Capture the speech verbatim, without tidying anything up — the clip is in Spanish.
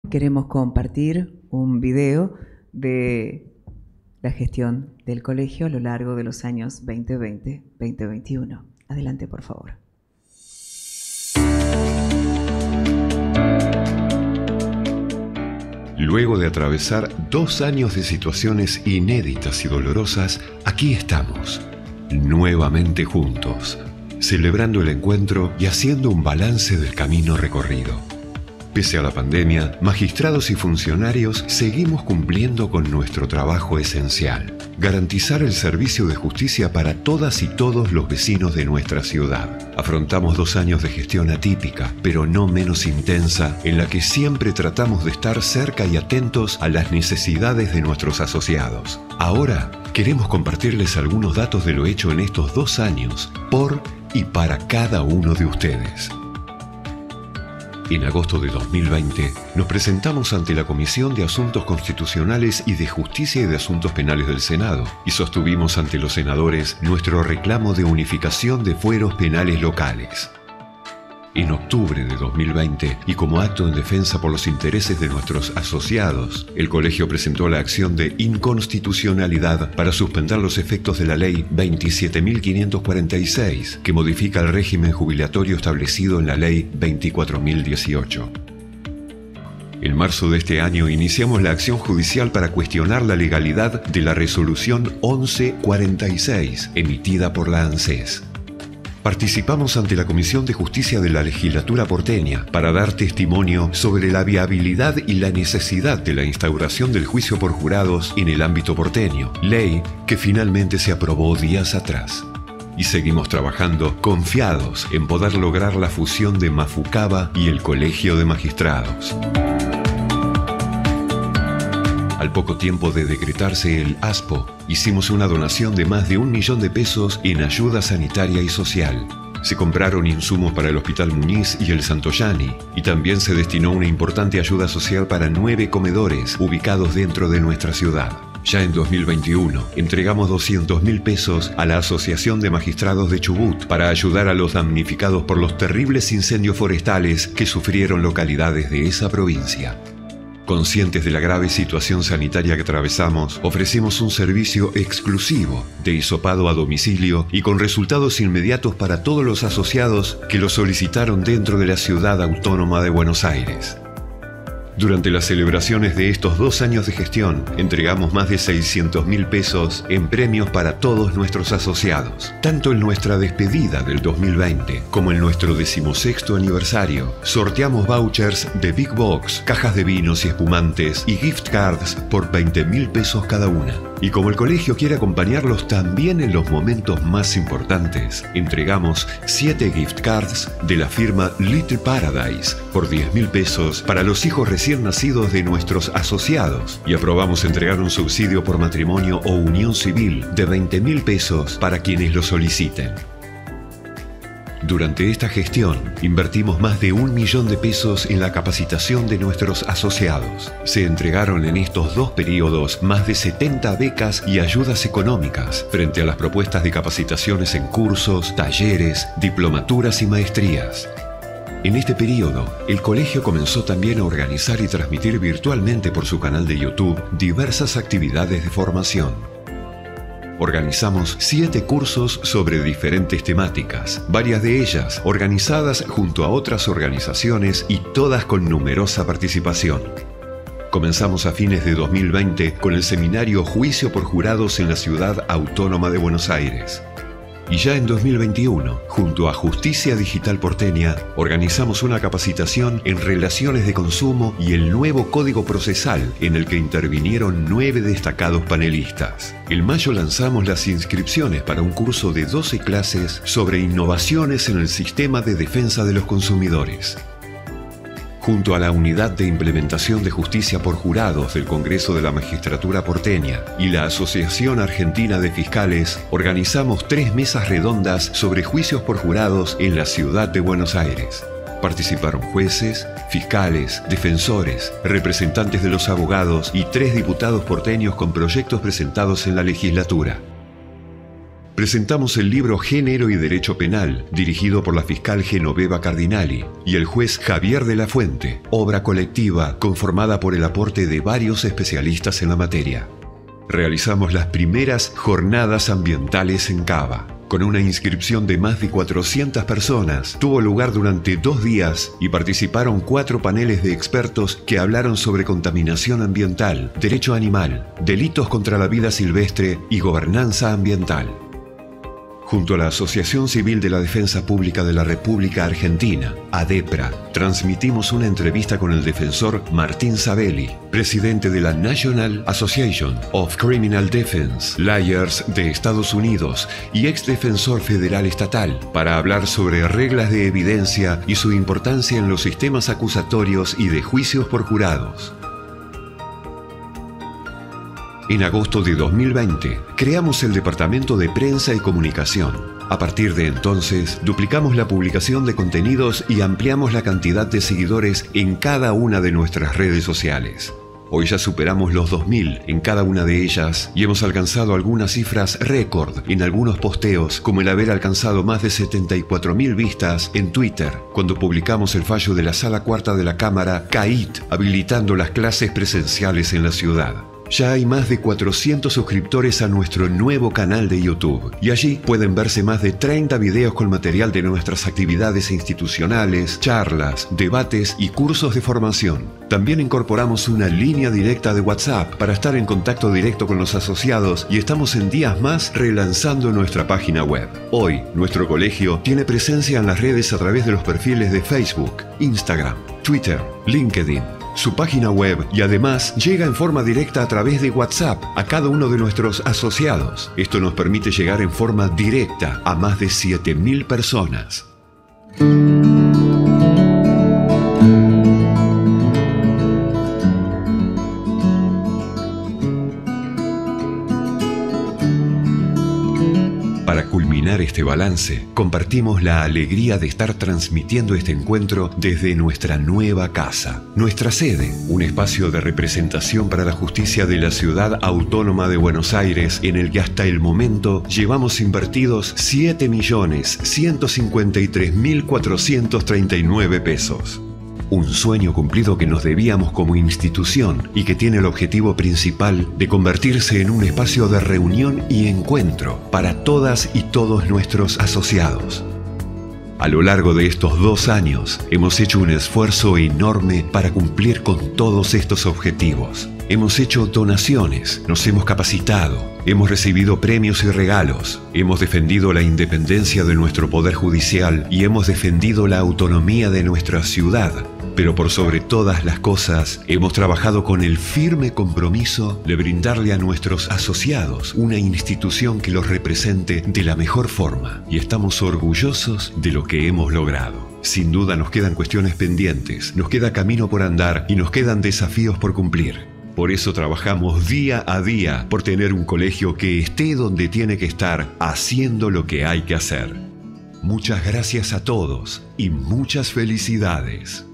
Queremos compartir un video de la gestión del colegio a lo largo de los años veinte veinte a veinte veintiuno. Adelante, por favor. Luego de atravesar dos años de situaciones inéditas y dolorosas, aquí estamos, nuevamente juntos, celebrando el encuentro y haciendo un balance del camino recorrido. Pese a la pandemia, magistrados y funcionarios seguimos cumpliendo con nuestro trabajo esencial: garantizar el servicio de justicia para todas y todos los vecinos de nuestra ciudad. Afrontamos dos años de gestión atípica, pero no menos intensa, en la que siempre tratamos de estar cerca y atentos a las necesidades de nuestros asociados. Ahora queremos compartirles algunos datos de lo hecho en estos dos años, por y para cada uno de ustedes. En agosto de dos mil veinte, nos presentamos ante la Comisión de Asuntos Constitucionales y de Justicia y de Asuntos Penales del Senado y sostuvimos ante los senadores nuestro reclamo de unificación de fueros penales locales. En octubre de dos mil veinte, y como acto en defensa por los intereses de nuestros asociados, el colegio presentó la acción de inconstitucionalidad para suspender los efectos de la Ley veintisiete mil quinientos cuarenta y seis, que modifica el régimen jubilatorio establecido en la Ley veinticuatro mil dieciocho. En marzo de este año iniciamos la acción judicial para cuestionar la legalidad de la Resolución once cuarenta y seis, emitida por la ANSES. Participamos ante la Comisión de Justicia de la Legislatura porteña para dar testimonio sobre la viabilidad y la necesidad de la instauración del juicio por jurados en el ámbito porteño, ley que finalmente se aprobó días atrás. Y seguimos trabajando confiados en poder lograr la fusión de Mafucaba y el Colegio de Magistrados. Al poco tiempo de decretarse el ASPO, hicimos una donación de más de un millón de pesos en ayuda sanitaria y social. Se compraron insumos para el Hospital Muñiz y el Santoyani, y también se destinó una importante ayuda social para nueve comedores ubicados dentro de nuestra ciudad. Ya en dos mil veintiuno, entregamos doscientos mil pesos a la Asociación de Magistrados de Chubut para ayudar a los damnificados por los terribles incendios forestales que sufrieron localidades de esa provincia. Conscientes de la grave situación sanitaria que atravesamos, ofrecimos un servicio exclusivo de hisopado a domicilio y con resultados inmediatos para todos los asociados que lo solicitaron dentro de la Ciudad Autónoma de Buenos Aires. Durante las celebraciones de estos dos años de gestión, entregamos más de seiscientos mil pesos en premios para todos nuestros asociados. Tanto en nuestra despedida del dos mil veinte como en nuestro decimosexto aniversario, sorteamos vouchers de Big Box, cajas de vinos y espumantes y gift cards por veinte mil pesos cada una. Y como el colegio quiere acompañarlos también en los momentos más importantes, entregamos siete gift cards de la firma Little Paradise por diez mil pesos para los hijos recién nacidos de nuestros asociados y aprobamos entregar un subsidio por matrimonio o unión civil de veinte mil pesos para quienes lo soliciten. Durante esta gestión, invertimos más de un millón de pesos en la capacitación de nuestros asociados. Se entregaron en estos dos periodos más de setenta becas y ayudas económicas frente a las propuestas de capacitaciones en cursos, talleres, diplomaturas y maestrías. En este periodo, el colegio comenzó también a organizar y transmitir virtualmente por su canal de YouTube diversas actividades de formación. Organizamos siete cursos sobre diferentes temáticas, varias de ellas organizadas junto a otras organizaciones y todas con numerosa participación. Comenzamos a fines de dos mil veinte con el seminario Juicio por Jurados en la Ciudad Autónoma de Buenos Aires. Y ya en dos mil veintiuno, junto a Justicia Digital Porteña, organizamos una capacitación en relaciones de consumo y el nuevo Código Procesal, en el que intervinieron nueve destacados panelistas. En mayo lanzamos las inscripciones para un curso de doce clases sobre innovaciones en el sistema de defensa de los consumidores. Junto a la Unidad de Implementación de Justicia por Jurados del Congreso de la Magistratura Porteña y la Asociación Argentina de Fiscales, organizamos tres mesas redondas sobre juicios por jurados en la ciudad de Buenos Aires. Participaron jueces, fiscales, defensores, representantes de los abogados y tres diputados porteños con proyectos presentados en la legislatura. presentamos el libro Género y Derecho Penal, dirigido por la fiscal Genoveva Cardinali y el juez Javier de la Fuente, obra colectiva conformada por el aporte de varios especialistas en la materia. Realizamos las primeras jornadas ambientales en Cava. Con una inscripción de más de cuatrocientas personas, tuvo lugar durante dos días y participaron cuatro paneles de expertos que hablaron sobre contaminación ambiental, derecho animal, delitos contra la vida silvestre y gobernanza ambiental. Junto a la Asociación Civil de la Defensa Pública de la República Argentina, ADEPRA, transmitimos una entrevista con el defensor Martín Sabelli, presidente de la National Association of Criminal Defense Lawyers de Estados Unidos y ex defensor federal estatal, para hablar sobre reglas de evidencia y su importancia en los sistemas acusatorios y de juicios por jurados. En agosto de dos mil veinte, creamos el Departamento de Prensa y Comunicación. A partir de entonces, duplicamos la publicación de contenidos y ampliamos la cantidad de seguidores en cada una de nuestras redes sociales. Hoy ya superamos los dos mil en cada una de ellas y hemos alcanzado algunas cifras récord en algunos posteos, como el haber alcanzado más de setenta y cuatro mil vistas en Twitter, cuando publicamos el fallo de la Sala Cuarta de la Cámara C A I T, habilitando las clases presenciales en la ciudad. Ya hay más de cuatrocientos suscriptores a nuestro nuevo canal de YouTube y allí pueden verse más de treinta videos con material de nuestras actividades institucionales, charlas, debates y cursos de formación. También incorporamos una línea directa de WhatsApp para estar en contacto directo con los asociados y estamos en días más relanzando nuestra página web. Hoy, nuestro colegio tiene presencia en las redes a través de los perfiles de Facebook, Instagram, Twitter, LinkedIn, su página web y además llega en forma directa a través de WhatsApp a cada uno de nuestros asociados. Esto nos permite llegar en forma directa a más de siete mil personas. Para culminar este balance, compartimos la alegría de estar transmitiendo este encuentro desde nuestra nueva casa, nuestra sede, un espacio de representación para la justicia de la Ciudad Autónoma de Buenos Aires, en el que hasta el momento llevamos invertidos siete millones ciento cincuenta y tres mil cuatrocientos treinta y nueve pesos. Un sueño cumplido que nos debíamos como institución y que tiene el objetivo principal de convertirse en un espacio de reunión y encuentro para todas y todos nuestros asociados. A lo largo de estos dos años hemos hecho un esfuerzo enorme para cumplir con todos estos objetivos. Hemos hecho donaciones, nos hemos capacitado, hemos recibido premios y regalos, hemos defendido la independencia de nuestro poder judicial y hemos defendido la autonomía de nuestra ciudad. Pero por sobre todas las cosas, hemos trabajado con el firme compromiso de brindarle a nuestros asociados una institución que los represente de la mejor forma, y estamos orgullosos de lo que hemos logrado. Sin duda nos quedan cuestiones pendientes, nos queda camino por andar y nos quedan desafíos por cumplir. Por eso trabajamos día a día por tener un colegio que esté donde tiene que estar, haciendo lo que hay que hacer. Muchas gracias a todos y muchas felicidades.